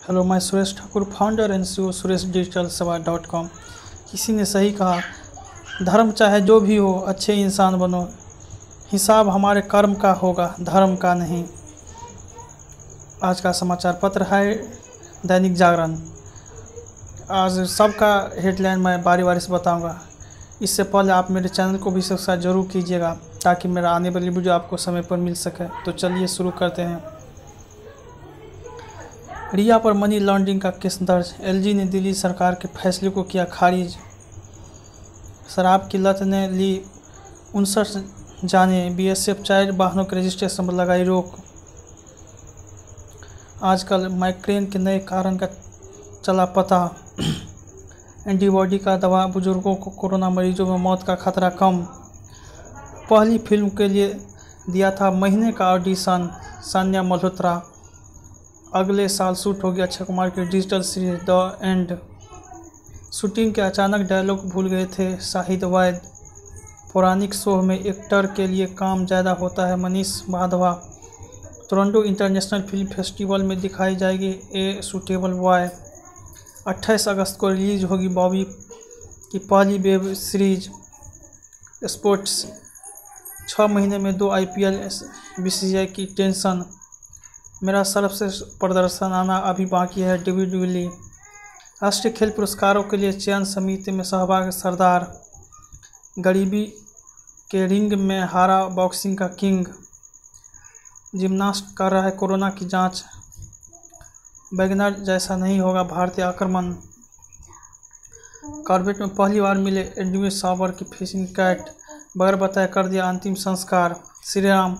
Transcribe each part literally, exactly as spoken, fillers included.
Hello, मैं Suresh Thakur, founder and CEO Suresh digital Seva dot com. किसी ने सही कहा, धर्म चाहे जो भी हो, अच्छे इंसान बनो, हिसाब हमारे कर्म का होगा, धर्म का नहीं। आज का समाचार पत्र है दैनिक जागरण। आज सबका हेडलाइन मैं बारी बारी से बताऊंगा। इससे पहले आप मेरे चैनल को भी सब्सक्राइब जरूर कीजिएगा ताकि मेरा आने वाली वीडियो आपको समय पर मिल सके। तो चलिए शुरू करते हैं। रिया पर मनी लॉन्ड्रिंग का केस दर्ज। एलजी ने दिल्ली सरकार के फैसले को किया खारिज। शराब की लत ने ली उनसठ जाने। बीएसएफ चाइल्ड वाहनों के रजिस्ट्रेशन पर लगाई रोक। आजकल माइग्रेन के नए कारण का चला पता। एंटीबॉडी का दवा, बुजुर्गों को कोरोना मरीजों में मौत का खतरा कम। पहली फिल्म के लिए दिया था महीने का ऑडिशन सान्या मल्होत्रा। अगले साल शूट होगी अक्षय कुमार की digital series the end. Shooting के अचानक डायलॉग भूल गए थे शाहिद वैद। पौराणिक शो में एक्टर के लिए काम ज़्यादा होता है Manish Madhava. Toronto international film festival में दिखाई जाएगी ए सूटेबल बॉय। अट्ठाईस अगस्त को रिलीज होगी बॉबी की पहली वेब सीरीज स्पोर्ट्स। छः महीने में दो आईपीएल, बीसीसीआई की टेंशन। मेरा सर्वश्रेष्ठ प्रदर्शन आना अभी बाकी है डेविड विली। राष्ट्रीय खेल पुरस्कारों के लिए चयन समिति में सहभागी सरदार। गरीबी के रिंग में हारा बॉक्सिंग का किंग। जिम्नास्ट कर रहा है कोरोना की जांच। वैगनर जैसा नहीं होगा भारतीय आक्रमण। कॉर्बेट में पहली बार मिले एडविन सावर की फिशिंग कैट। बगैर बताए कर दिया अंतिम संस्कार। श्रीराम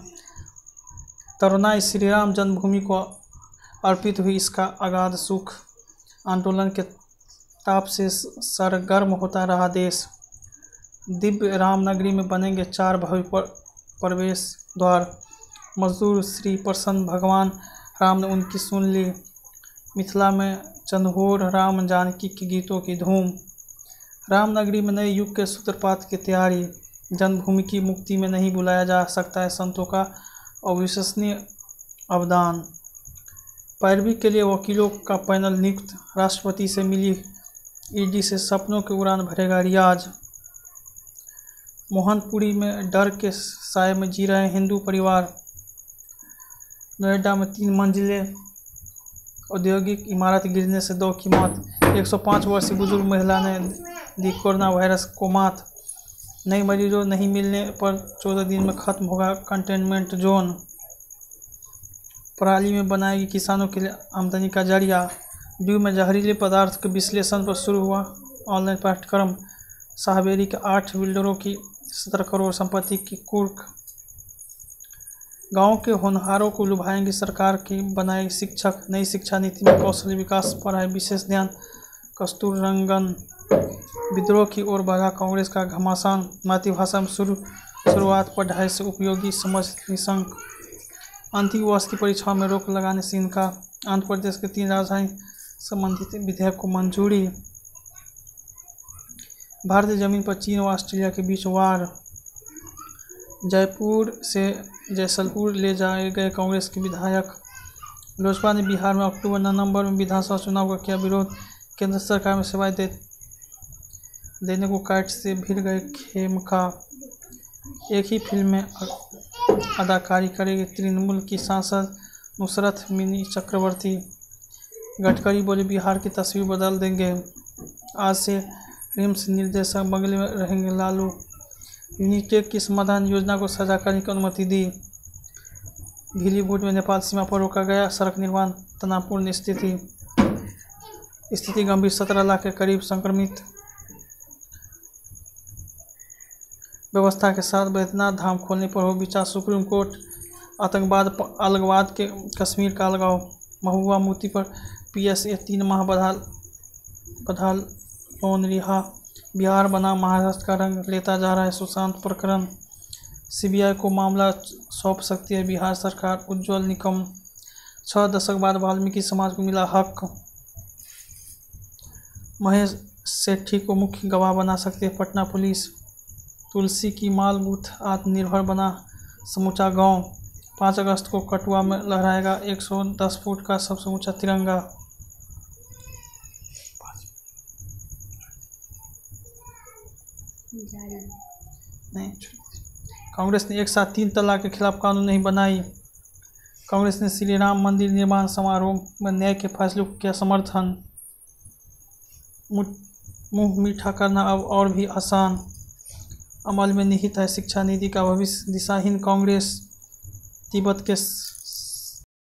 तरुणाई श्रीराम जन्मभूमि को अर्पित हुई, इसका अगाध सुख। आंदोलन के ताप से सरगर्म होता रहा देश। दिव्य रामनगरी में बनेंगे चार भव्य प्रवेश द्वार। मजदूर श्री प्रसन्न भगवान राम ने उनकी सुन ली। मिथिला में चंदहोर राम जानकी के गीतों की धूम। रामनगरी में नए युग के सूत्रपात की तैयारी। जन्मभूमि की मुक्ति में नहीं बुलाया जा सकता है संतों का अविश्वसनीय अवदान। पैरवी के लिए वकीलों का पैनल नियुक्त। राष्ट्रपति से मिली ईडी से सपनों की उड़ान भरेगा रियाज। मोहनपुरी में डर के साए में जी रहे हिंदू परिवार। नोएडा में तीन मंजिले औद्योगिक इमारत गिरने से दो की मौत। एक सौ पाँच वर्षीय बुजुर्ग महिला ने दी कोरोना वायरस को मात। नए मरीजों नहीं मिलने पर चौदह दिन में खत्म होगा कंटेनमेंट जोन। पराली में बनाएगी किसानों के लिए आमदनी का जरिया। ड्यू में जहरीले पदार्थ के विश्लेषण पर शुरू हुआ ऑनलाइन पाठ्यक्रम। साहबेरी के आठ बिल्डरों की सत्रह करोड़ संपत्ति की कुर्क। गांव के होनहारों को लुभाएंगे सरकार की बनाएगी शिक्षक। नई शिक्षा नीति में कौशल विकास पर है विशेष ध्यान। कस्तूररंगन विद्रोह की ओर बढ़ा कांग्रेस का घमासान। मातृभाषा में शुरू शुरुआत पढ़ाई से उपयोगी समझ निशंक। अंतिम वर्ष की परीक्षाओं में रोक लगाने से इनकार। आंध्र प्रदेश के तीन राजधानी संबंधित विधेयक को मंजूरी। भारतीय जमीन पर चीन और ऑस्ट्रेलिया के बीच वार। जयपुर से जैसलपुर ले जाए गए कांग्रेस के विधायक। लोजपा ने बिहार में अक्टूबर नवंबर में विधानसभा चुनाव का किया विरोध। केंद्र सरकार में सेवाएं दे देने को काट से भिड़ गए खेमका। एक ही फिल्म में अदाकारी करेगी तृणमूल की सांसद नुसरत मिनी चक्रवर्ती। गडकरी बोले बिहार की तस्वीर बदल देंगे। आज से रिम्स निर्देशक बंगले में रहेंगे लालू। यूनिटेक की समाधान योजना को सजा करने की अनुमति दी। भीलीभूट में नेपाल सीमा पर रोका गया सड़क निर्माण। तनावपूर्ण स्थिति स्थिति गंभीर। सत्रह लाख के करीब संक्रमित। व्यवस्था के साथ बैद्यनाथ धाम खोलने पर हो विचार सुप्रीम कोर्ट। आतंकवाद अलगवाद के कश्मीर का अलगाव। महबूबा मुफ्ती पर पीएसए तीन माह बदहाल बदहाल लोन रिहा। बिहार बना महाराष्ट्र का रंग लेता जा रहा है सुशांत प्रकरण। सीबीआई को मामला सौंप सकती है बिहार सरकार। उज्ज्वल निकम। छह दशक बाद वाल्मीकि समाज को मिला हक। महेश सेठी को मुख्य गवाह बना सकती है पटना पुलिस। तुलसी की माल बूथ आत्मनिर्भर बना समूचा गांव। पाँच अगस्त को कठुआ में लहराएगा एक सौ दस फुट का सबसे ऊंचा तिरंगा। नहीं, कांग्रेस ने एक साथ तीन तलाक के खिलाफ कानून नहीं बनाई। कांग्रेस ने श्री राम मंदिर निर्माण समारोह में न्याय के फैसले को किया समर्थन। मुंह मीठा करना अब और भी आसान, अमल में निहित है शिक्षा नीति का भविष्य। दिशाहीन कांग्रेस, तिब्बत के